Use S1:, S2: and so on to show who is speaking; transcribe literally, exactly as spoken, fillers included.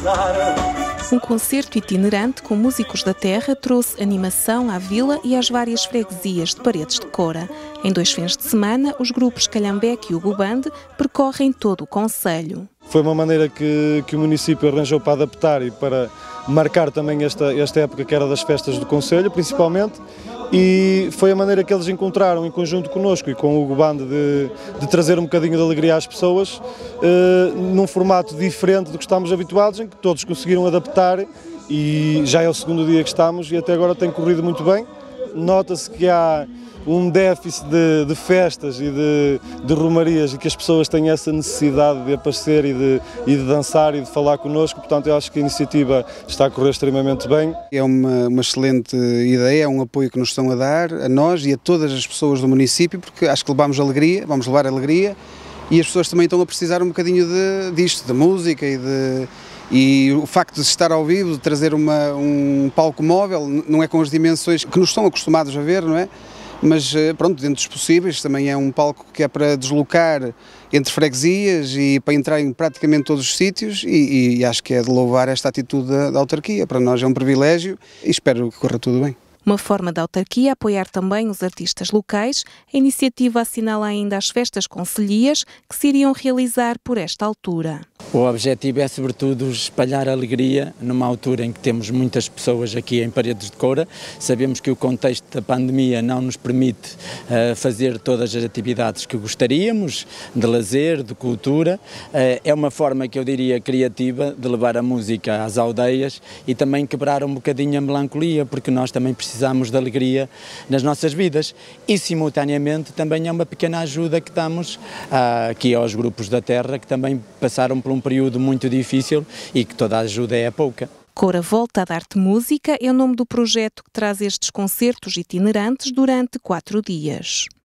S1: Um concerto itinerante com músicos da terra trouxe animação à vila e às várias freguesias de Paredes de Coura. Em dois fins de semana, os grupos Calhambeque e Hugo Band percorrem todo o concelho.
S2: Foi uma maneira que, que o município arranjou para adaptar e para marcar também esta, esta época que era das festas do concelho, principalmente, e foi a maneira que eles encontraram em conjunto connosco e com o Hugo Band de, de trazer um bocadinho de alegria às pessoas, eh, num formato diferente do que estamos habituados, em que todos conseguiram adaptar, e já é o segundo dia que estamos e até agora tem corrido muito bem. Nota-se que há um déficit de, de festas e de, de romarias e que as pessoas têm essa necessidade de aparecer e de, e de dançar e de falar connosco, portanto eu acho que a iniciativa está a correr extremamente bem.
S3: É uma, uma excelente ideia, é um apoio que nos estão a dar, a nós e a todas as pessoas do município, porque acho que levamos alegria, vamos levar alegria, e as pessoas também estão a precisar um bocadinho de, disto, de música e de... E o facto de estar ao vivo, de trazer uma, um palco móvel, não é com as dimensões que nos estão acostumados a ver, não é? Mas pronto, dentro dos possíveis, também é um palco que é para deslocar entre freguesias e para entrar em praticamente todos os sítios, e, e acho que é de louvar esta atitude da, da autarquia. Para nós é um privilégio e espero que corra tudo bem.
S1: Uma forma da autarquia apoiar também os artistas locais. A iniciativa assinala ainda as festas concelhias que se iriam realizar por esta altura.
S4: O objetivo é, sobretudo, espalhar alegria numa altura em que temos muitas pessoas aqui em Paredes de Coura. Sabemos que o contexto da pandemia não nos permite uh, fazer todas as atividades que gostaríamos, de lazer, de cultura. Uh, é uma forma que eu diria criativa de levar a música às aldeias e também quebrar um bocadinho a melancolia, porque nós também precisamos de alegria nas nossas vidas. E, simultaneamente, também é uma pequena ajuda que damos uh, aqui aos grupos da terra, que também passaram por um período muito difícil e que toda a ajuda é pouca.
S1: Coura Volta a Dar-te Música é o nome do projeto que traz estes concertos itinerantes durante quatro dias.